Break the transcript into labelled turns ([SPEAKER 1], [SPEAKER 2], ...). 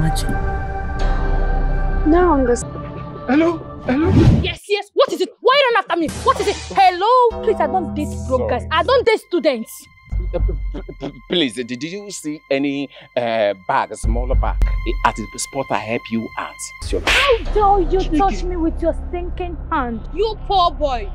[SPEAKER 1] imagine.
[SPEAKER 2] Now I understand.
[SPEAKER 3] Hello? Hello?
[SPEAKER 4] Yes, yes. What is it? Why you run after me? What is it? Hello? Please, I don't date broke guys. I don't date students.
[SPEAKER 3] Please, did you see any bag, a smaller bag, at the spot I help you at?
[SPEAKER 4] How dare you touch me with your stinking hand? You poor boy.